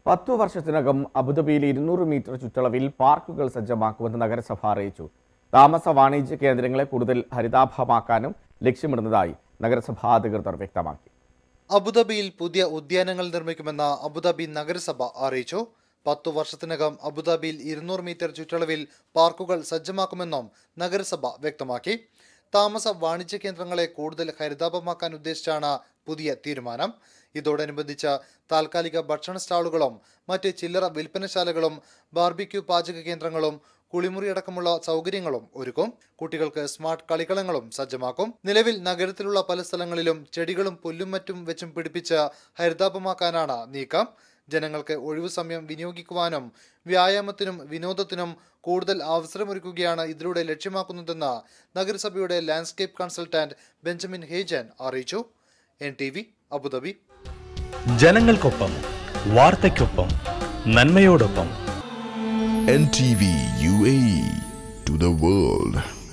10 വർഷത്തിനകം അബുദാബിയിൽ 200 മീറ്റർ ചുറ്റളവിൽ പാർക്കുകൾ സജ്ജമാക്കുമെന്ന് നഗരസഭ അറിയിച്ചു. താമസ വാണിജ്യ കേന്ദ്രങ്ങളെ കൂടുതൽ ഹരിതാഭമാക്കാനും ലക്ഷ്യമിടുന്നതായി നഗരസഭാ അധികൃതർ വ്യക്തമാക്കി. അബുദാബിയിൽ പുതിയ ഉദ്യാനങ്ങൾ നിർമ്മിക്കുമെന്ന് അബുദാബി നഗരസഭ അറിയിച്ചു. 10 വർഷത്തിനകം അബുദാബിയിൽ 200 മീറ്റർ ചുറ്റളവിൽ പാർക്കുകൾ സജ്ജമാക്കുമെന്നും നഗരസഭ വ്യക്തമാക്കി. താമസ വാണിജ്യ കേന്ദ്രങ്ങളെ കൂടുതൽ ഹരിതാഭമാക്കാൻ ഉദ്ദേശിച്ചാണ് പുതിയ തീരുമാനം. ഇതോടനുബന്ധിച്ച് താൽക്കാലിക ഭക്ഷണ സ്റ്റാളുകളും മറ്റ് ചില്ലറ വിൽപ്പനശാലകളും ബാർബിക്യൂ പാചക കേന്ദ്രങ്ങളും കുളിമുറി അടക്കമുള്ള സൗകര്യങ്ങളും ഒരുക്കും. കുട്ടികൾക്ക് സ്മാർട്ട് കളിക്കളങ്ങളും സജ്ജമാക്കും. നിലവിൽ നഗരത്തിലുള്ള പല സ്ഥലങ്ങളിലും ചെടികളും പുല്ലും മറ്റും വെച്ചും പിടിപ്പിച്ച് ഹരിതാഭമാക്കാനാണ് നീക്കം. ജനങ്ങൾക്ക് ഒഴിവു സമയം വിനിയോഗിക്കുവാനും വ്യായാമത്തിനും വിനോദത്തിനും കൂടുതൽ അവസരമൊരുക്കുകയാണ് ഇതിലൂടെ ലക്ഷ്യമാക്കുന്നതെന്ന് നഗരസഭയുടെ ലാൻഡ്സ്കേപ്പ് കൺസൾട്ടന്റ് ബെഞ്ചമിൻ ഹേജൻ അറിയിച്ചു. NTV Abu Dhabi. ജനങ്ങൾക്കൊപ്പം വാർത്തയ്ക്കൊപ്പം നന്മയോടൊപ്പം. NTV UAE to the world.